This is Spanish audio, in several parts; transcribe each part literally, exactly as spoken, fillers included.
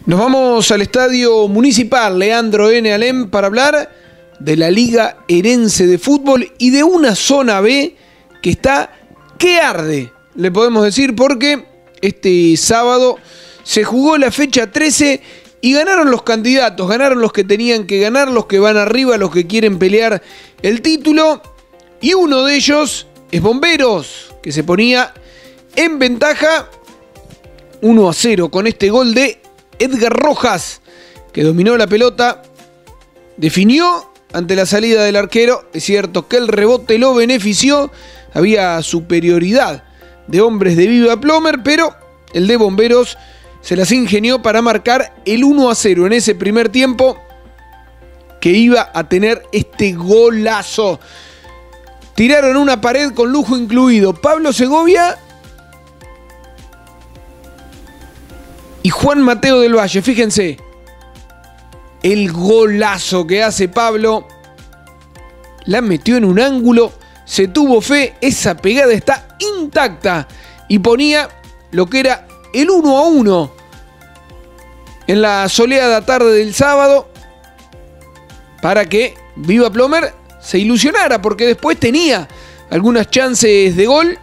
Nos vamos al Estadio Municipal Leandro N. Alem para hablar de la Liga Herense de Fútbol y de una zona B que está que arde, le podemos decir, porque este sábado se jugó la fecha trece y ganaron los candidatos, ganaron los que tenían que ganar, los que van arriba, los que quieren pelear el título, y uno de ellos es Bomberos, que se ponía en ventaja uno a cero con este gol de Edgar Rojas, que dominó la pelota, definió ante la salida del arquero. Es cierto que el rebote lo benefició, había superioridad de hombres de Viva Plomer, pero el de Bomberos se las ingenió para marcar el uno a cero en ese primer tiempo, que iba a tener este golazo. Tiraron una pared con lujo incluido Pablo Segovia y Juan Mateo del Valle. Fíjense el golazo que hace Pablo. La metió en un ángulo, se tuvo fe, esa pegada está intacta y ponía lo que era el uno a uno en la soleada tarde del sábado para que Viva Plomer se ilusionara, porque después tenía algunas chances de gol.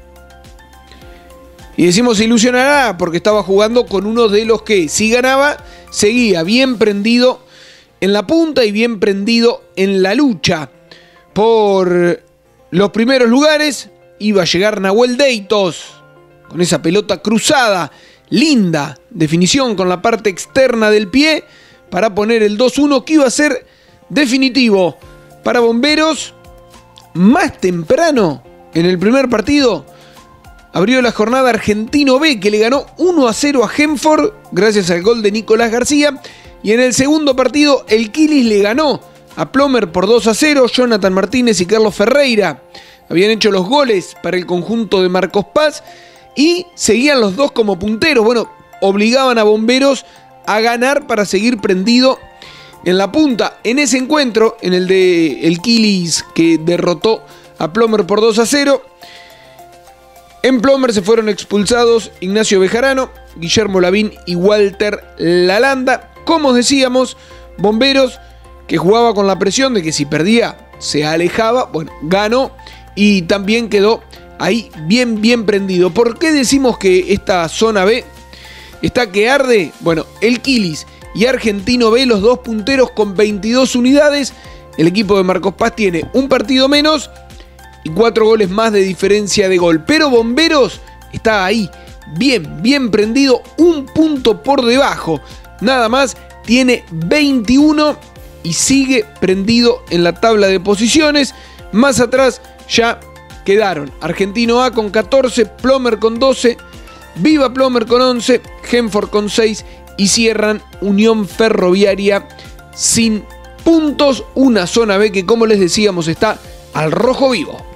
Y decimos se ilusionará porque estaba jugando con uno de los que, si ganaba, seguía bien prendido en la punta y bien prendido en la lucha por los primeros lugares. Iba a llegar Nahuel Deitos con esa pelota cruzada, linda definición con la parte externa del pie para poner el dos uno, que iba a ser definitivo para Bomberos. Más temprano en el primer partido abrió la jornada Argentino B, que le ganó uno a cero a Genford gracias al gol de Nicolás García. Y en el segundo partido el Quilis le ganó a Plomer por dos a cero. Jonathan Martínez y Carlos Ferreira habían hecho los goles para el conjunto de Marcos Paz y seguían los dos como punteros. Bueno, obligaban a Bomberos a ganar para seguir prendido en la punta. En ese encuentro, en el de el Quilis, que derrotó a Plomer por dos a cero, en Plomer se fueron expulsados Ignacio Bejarano, Guillermo Lavín y Walter Lalanda. Como decíamos, Bomberos, que jugaba con la presión de que si perdía se alejaba, bueno, ganó y también quedó ahí bien, bien prendido. ¿Por qué decimos que esta zona B está que arde? Bueno, el Quilis y Argentino B, los dos punteros con veintidós unidades. El equipo de Marcos Paz tiene un partido menos y cuatro goles más de diferencia de gol. Pero Bomberos está ahí, bien, bien prendido, un punto por debajo. Nada más, tiene veintiuno y sigue prendido en la tabla de posiciones. Más atrás ya quedaron Argentino A con catorce, Plomer con doce, Viva Plomer con once, Genford con seis y cierran Unión Ferroviaria sin puntos. Una zona B que, como les decíamos, está al rojo vivo.